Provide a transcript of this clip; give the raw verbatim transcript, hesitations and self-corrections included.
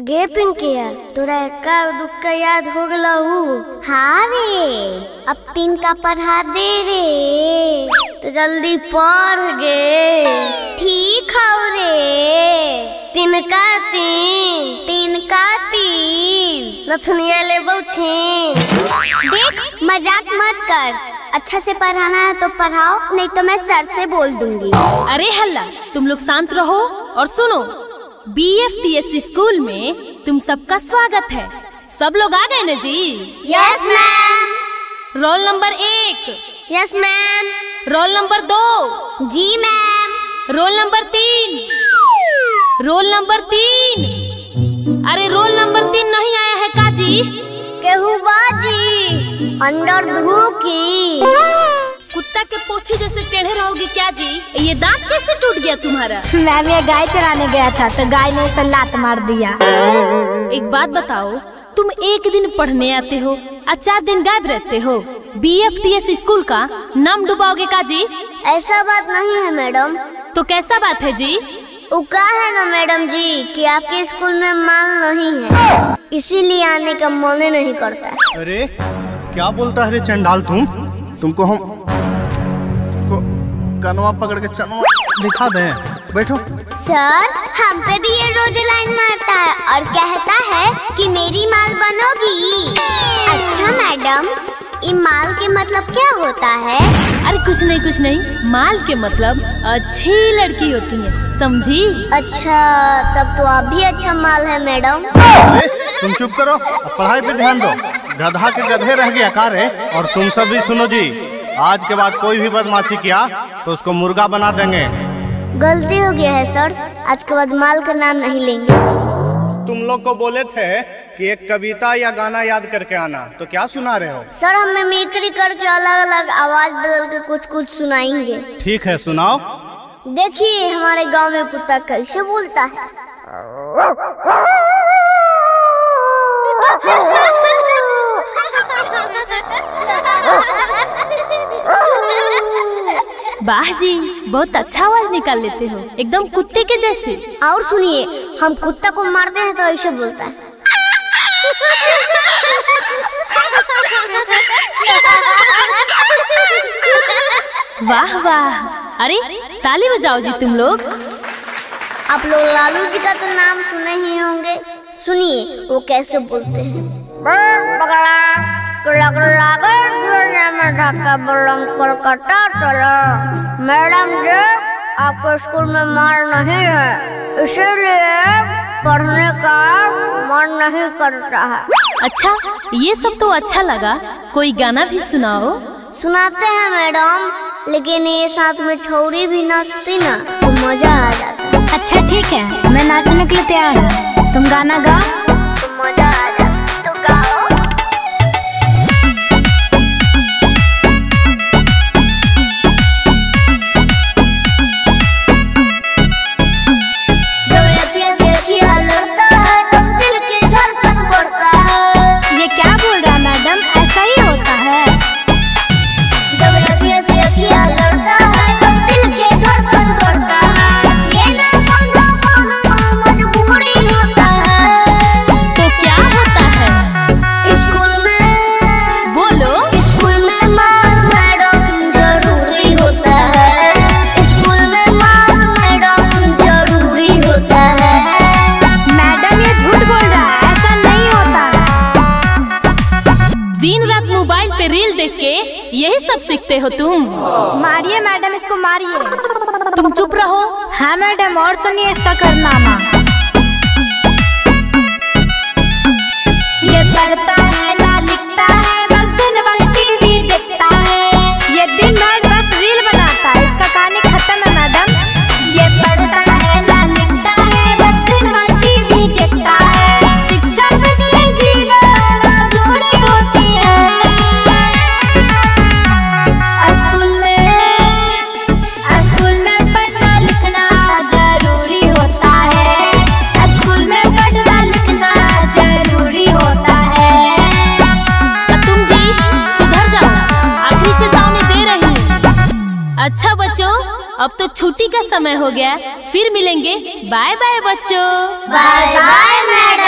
गे पिंकिया, तोरा का दुक्का याद हो गला हूँ। हाँ रे, अब तीन का पढ़ा दे रे। तो जल्दी पढ़ गे। ठीक है रे। तीन का तीन, तीन का तीन। नथुनिया ले बहुछी। देख, मजाक मत कर। अच्छा से पढ़ाना है तो पढ़ाओ, नहीं तो मैं सर से बोल दूंगी। अरे हल्ला, तुम लोग शांत रहो और सुनो। B F T S school में तुम सबका स्वागत है। सब लोग आ गए न जी? Yes ma'am. रोल नंबर एक। Yes ma'am. रोल नंबर दो। जी मैम। रोल नंबर तीन। रोल नंबर तीन। अरे रोल नंबर तीन नहीं आया है काजी? केहू बाजी अंदर धूकी। कुत्ता के पोछे जैसे टेढ़े रहोगे क्या जी? ये दांत कैसे टूट गया तुम्हारा? मैम, ये गाय चराने गया था तो गाय ने इसे लात मार दिया। एक बात बताओ, तुम एक दिन पढ़ने आते हो और चार दिन गायब रहते हो। B F T S school का नाम डुबाओगे का जी? ऐसा बात नहीं है मैडम। तो कैसा बात है जी? वो क्या है ना मैडम जी कि आपके स्कूल में माल नहीं है, इसीलिए आने का मन नहीं करता। अरे क्या बोलता है रे चंडाल, तुम तुमको हम को कनवा पकड़ के चनवा दिखा दें। बैठो। सर, हम पे भी ये रोज लाइन मारता है और कहता है कि मेरी माल बनोगी। अच्छा मैडम, ये माल के मतलब क्या होता है? अरे कुछ नहीं कुछ नहीं, माल के मतलब अच्छी लड़की होती है, समझी? अच्छा, तब तो आप भी अच्छा माल है मैडम। तुम चुप करो, पढ़ाई पे ध्यान दो। गधा के गधे रह गया का रे? और तुम सब भी सुनो जी, आज के बाद कोई भी बदमाशी किया तो उसको मुर्गा बना देंगे। गलती हो गया है सर, आज के बाद माल का नाम नहीं लेंगे। तुम लोग को बोले थे कि एक कविता या गाना याद करके आना, तो क्या सुना रहे हो? सर, हम मिमिक्री करके अलग अलग आवाज बदल के कुछ कुछ सुनाएंगे। ठीक है, सुनाओ। देखिए हमारे गांव में कुत्ता कैसे बोलता है। वाह जी, बहुत अच्छा आवाज निकाल लेते हो, एकदम कुत्ते के जैसे। और सुनिए, हम कुत्ता को मारते हैं तो ऐसे बोलता है। वाह वाह, अरे ताली बजाओ जी तुम लोग। आप लोग लालू जी का तो नाम सुने ही होंगे, सुनिए वो कैसे बोलते हैं। कोलकाता चलो मैडम जी, आपको स्कूल में मार नहीं है, इसीलिए पढ़ने का मन नहीं करता है। अच्छा, ये सब तो अच्छा लगा, कोई गाना भी सुनाओ। सुनाते हैं मैडम, लेकिन ये साथ में छौरी भी नाचती ना तो मजा आ जाता। अच्छा ठीक है, मैं नाचने के लिए तैयार हूँ, तुम गाना गा तो मजा आ जाता। तो गाओ। ये क्या बोल रहा है मैडम, ऐसा ही होता है? तो क्या होता है स्कूल में? बोलो। स्कूल में माल मैडम जरूरी होता है। स्कूल में माल मैडम जरूरी होता है। मैडम ये झूठ बोल रहा है, ऐसा नहीं होता है। दिन रात मोबाइल पे रील देख के यही सब सीखते हो तुम? मारिए मैडम, इसको मारिए। तुम चुप रहो। हाँ मैडम, और सुनिए इसका कारनामा। ये पढ़ता है ना लिखता है, बस दिन भर टीवी देखता है। ये दिन भर बस रील बनाता है, इसका कहानी खत्म है मैडम। ये पढ़ता है ना लिखता है, बस दिन भर टीवी देखता है। शिक्षा के लिए जीवन अधूरी होती है। स्कूल में स्कूल में पढ़ना लिखना जरूरी होता है। स्कूल में पढ़ना लिखना जरूरी होता है। तुम जी सुधर जाओ, आखिरी चेतावनी दे रही हूँ। अच्छा बच्चों, अब तो छुट्टी का समय हो गया, फिर मिलेंगे। बाय बाय बच्चों। Bye bye madam.